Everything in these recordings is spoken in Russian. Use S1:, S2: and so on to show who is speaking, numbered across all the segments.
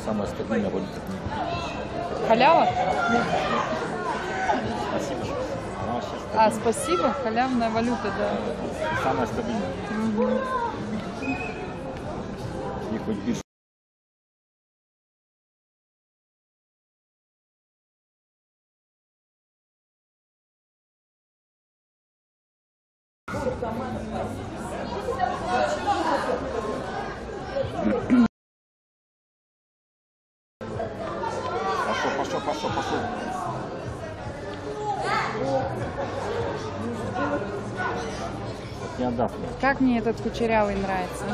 S1: самая стабильная валюта.
S2: Халява?
S1: Спасибо. Она вообще
S2: А,
S1: стабильная.
S2: спасибо. Халявная валюта, да.
S1: Самая стабильная.
S2: Угу.
S1: И хоть биржа. Пошел. Вот не отдаст мне.
S2: Как мне этот кучерявый нравится.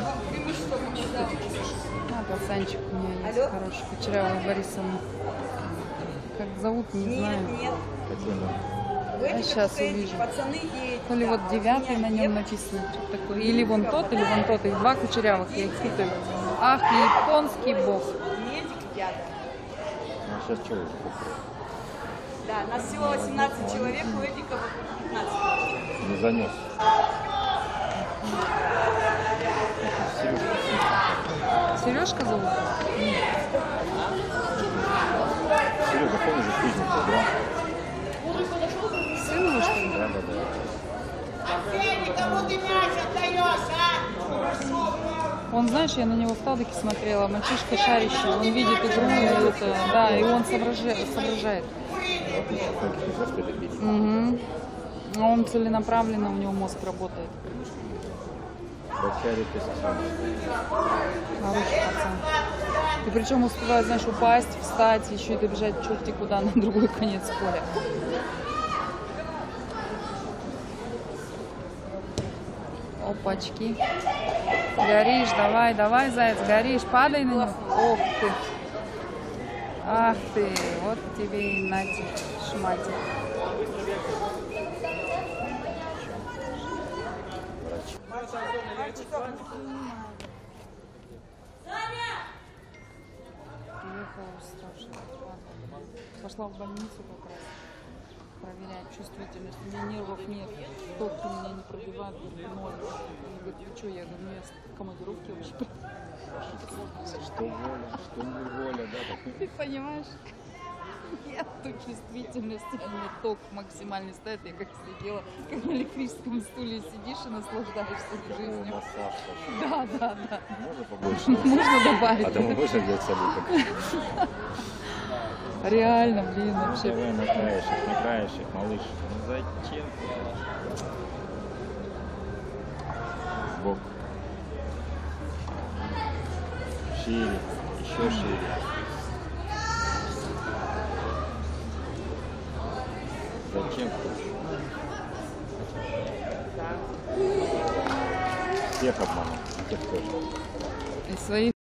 S2: А, пацанчик у меня есть хороший, кучерявый Борисовна. Как зовут, не знаю. А сейчас увижу. То ли вот 9 на нем написано, что такое. Или вон тот, или вон тот. Их два кучерявых, я их путаю. Ах, японский бог.
S1: Ну, сейчас что уже?
S3: Да, нас всего 18 человек, у Эдика 15.
S1: Не занес.
S2: Сережка зовут?
S1: Серега, помнишь, же Кузница, да?
S2: Сын его, что ли?
S1: Да.
S2: Он, знаешь, я на него в Тадыке смотрела, мальчишка шарящий, он видит игру, и это, да, и он соображает. Угу. А он целенаправленно, у него мозг работает.
S1: Большая редкость.
S2: Хороший пацан. И причем успевает, знаешь, упасть, встать, еще и добежать черти куда на другой конец поля. Опачки. Горишь, давай, заяц, горишь, падай на него. Ох ты. Ах ты, вот тебе и нате, шмати. Приехала страшно. Пошла в больницу как раз проверять чувствительность. У меня нервов нет, токи меня не пробивают, говорю, ноль. Они говорят, ты что? Я говорю, ну я с командировки вообще.
S1: Что не воля, да?
S2: Ты понимаешь? Нету чувствительности, у меня ток максимальный стоит. Я как сидела, как на электрическом стуле сидишь и наслаждаешься жизнью.
S1: Массаж.
S2: Да.
S1: Можно побольше?
S2: Можно добавить.
S1: А то мы можем взять с собой так.
S2: Реально, блин, вообще.
S1: Давай на краешек, малыш. Ну зачем? Сбоку. Шире, еще шире. Зачем хочешь? Всех обманул, тех тоже.
S2: И свои